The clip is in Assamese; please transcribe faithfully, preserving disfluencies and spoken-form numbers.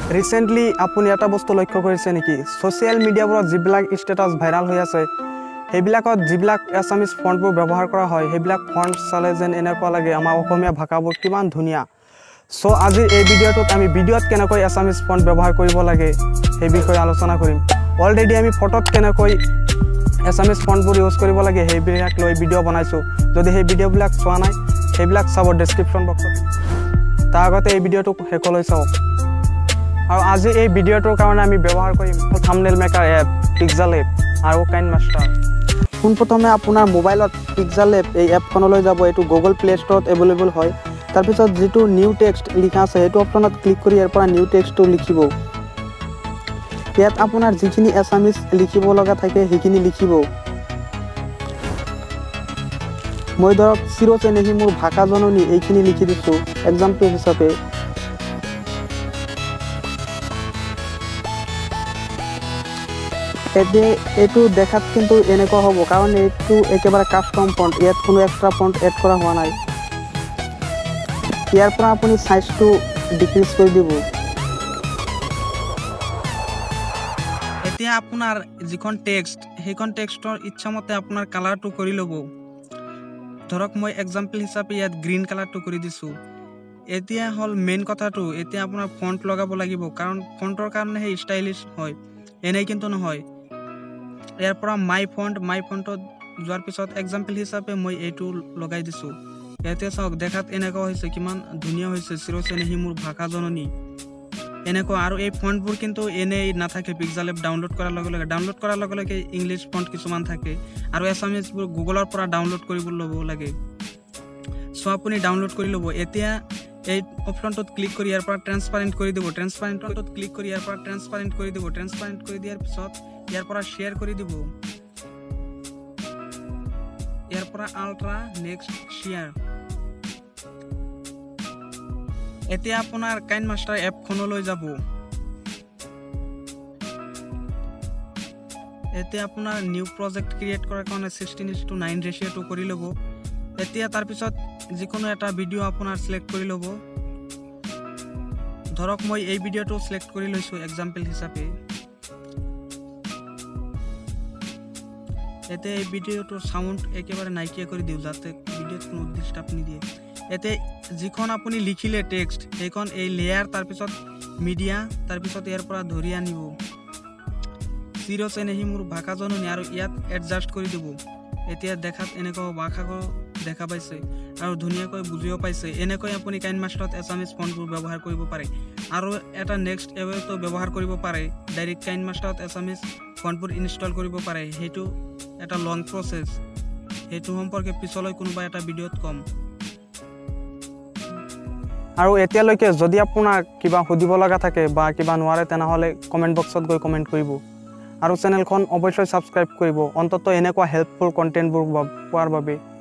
ৰিসেন্টলি আপুনি এটা বস্তু লক্ষ্য কৰিছে নেকি সোশ্যাল মিডিয়াবোৰত যিবিলাক ষ্টেটাস ভাইৰাল হৈ আছে সেইবিলাকত যিবিলাক এছামিজ ফন্টবোৰ ব্যৱহাৰ কৰা হয় সেইবিলাক ফন্ট চালে যেন এনেকুৱা লাগে আমাৰ অসমীয়া ভাষাবোৰ কিমান ধুনীয়া সো আজি এই ভিডিঅ'টোত আমি ভিডিঅ'ত কেনেকৈ এছামিজ ফন্ট ব্যৱহাৰ কৰিব লাগে সেই বিষয়ে আলোচনা কৰিম অলৰেডি আমি ফটোত কেনেকৈ এছামিজ ফন্টবোৰ ইউজ কৰিব লাগে সেইবিলাক লৈ ভিডিঅ' বনাইছো যদি সেই ভিডিঅ'বিলাক চোৱা নাই সেইবিলাক চাব ডেসক্ৰিপচন বক্সত তাৰ আগতে এই ভিডিঅ'টো শেষলৈ চাওক আৰু আজি এই ভিডিঅ'টোৰ কাৰণে আমি ব্যৱহাৰ কৰিম thumbnail maker app pixel app আৰু কাইনমাষ্টাৰ পোনপ্ৰথমে আপোনাৰ মোবাইলত পিক্সেল এপ এই এপখনলৈ যাব এইটো গুগল প্লে ষ্টৰত এভেইলেবল হয় তাৰপিছত যেটো নিউ টেক্সট লিখা আছে সেইটো অপচনত ক্লিক কৰি ইয়াৰ পৰা নিউ টেক্সটটো লিখিব ইয়াত আপোনাৰ যিখিনি এছামিজ লিখিব লগা থাকে সেইখিনি লিখিব মই ধৰক চিৰচে নেহি মোৰ ভাষা জননী এইখিনি লিখি দিছো এক্সাম্পল হিচাপে এতিয়া এইটো দেখাত কিন্তু এনেকুৱা হ'ব কাৰণ এইটো একেবাৰে কাস্টম ফন্ট ইয়াত কোনো এক্সট্ৰা ফন্ট এড কৰা হোৱা নাই ইয়াৰ পৰা আপুনি সাইজটো ডিক্ৰিজ কৰি দিব এতিয়া আপোনাৰ যিখন টেক্সট সেইখন টেক্সটৰ ইচ্ছামতে আপোনাৰ কালাৰটো কৰি ল'ব ধৰক মই এক্সাম্পল হিচাপে ইয়াত গ্ৰীণ কালাৰটো কৰি দিছো এতিয়া হল মেইন কথাটো এতিয়া আপোনাৰ ফন্ট লগাব লাগিব কাৰণ ফন্টৰ কাৰণে হে ষ্টাইলিশ হয় এনে কিন্তু নহয় ইয়াৰ পৰা মাই ফন্ট মাই ফন্টত যোৱাৰ পিছত এক্সাম্পল হিচাপে মই এইটো লগাই দিছো ইয়াতে চাওক দেখাত এনেকুৱা হৈছে কিমান ধুনীয়া হৈছে চিৰচে নেহি মোৰ ভাষা জননী এনেকুৱা আৰু এই ফন্টবোৰ কিন্তু এনেই নাথাকে পিক্সেল এপ ডাউনলোড কৰাৰ লগে লগে ডাউনলোড কৰাৰ লগে লগে ইংলিশ ফন্ট কিছুমান থাকে আৰু এছামিজবোৰ গুগলৰ পৰা ডাউনলোড কৰিব ল'ব লাগে সো আপুনি ডাউনলোড কৰি ল'ব এতিয়া এই অপশনটোত ক্লিক কৰি ইয়াৰ পৰা ট্ৰান্সপাৰেন্ট কৰি দিব ট্ৰান্সপাৰেন্টত ক্লিক কৰি ইয়াৰ পৰা ট্ৰান্সপাৰেন্ট কৰি দিব ট্ৰান্সপাৰেন্ট কৰি দিয়াৰ পিছত ইয়াৰ পৰা শেয়াৰ কৰি দিব ইয়াৰ পৰা আল্ট্ৰা নেক্সট শেয়াৰ এতিয়া আপোনাৰ কাইনমাষ্টাৰ এপখনলৈ যাব এতিয়া আপোনাৰ নিউ প্ৰজেক্ট ক্ৰিয়েট কৰাৰ কাৰণে ছিক্সটিন ইজ টু নাইন ৰেশিঅটো কৰি ল'ব এতিয়া তাৰ পিছত যিকোনো এটা ভিডিঅ' আপোনাৰ সিলেক্ট কৰি ল'ব ধৰক মই এই ভিডিঅ'টো সিলেক্ট কৰি লৈছো এক্সাম্পল হিচাপে এতিয়া এই ভিডিঅ'টোৰ সাউন্ড একেবাৰে নাইকিয়া কৰি দিও যাতে ভিডিঅ'ত কোনো ডিস্টার্ব নিদিয়ে এতে যিখন আপুনি লিখিলে টেক্সট সেইখন এই লেয়াৰ তাৰ পিছত মিডিয়া তাৰ পিছত ইয়াৰ পৰা ধৰি আনিব চিৰচে নেহি মোৰ ভাষা জননী আৰু ইয়াত এডজাস্ট কৰি দিব এতিয়া দেখাত এনেকৈ ভাষাটো দেখা পাইছে আৰু ধুনীয়াকৈ বুজিও পাইছে এনেকৈ আপুনি কাইনমাষ্টাৰত এছামিজ ফন্টবোৰ ব্যৱহাৰ কৰিব পাৰে আৰু এটা নেক্সট এৱেটো ব্যৱহাৰ কৰিব পাৰে ডাইৰেক্ট কাইনমাষ্টাৰত এছামিজ ফন্টবোৰ ইনষ্টল কৰিব পাৰে হেতু এটা লং প্ৰসেস হেতু সম্পৰ্কে পিছলৈ কোনোবা এটা ভিডিঅ'ত কম আৰু এতিয়ালৈকে যদি আপোনাৰ কিবা সুধিব লগা থাকে বা কিবা নোৱাৰে তেনেহলে কমেন্ট বক্সত গৈ কমেন্ট কৰিব আৰু চেনেলখন অৱশ্যই সাবস্ক্ৰাইব কৰিব অন্তত এনেকুৱা হেল্পফুল কন্টেন্টবোৰ পোৱাৰ বাবে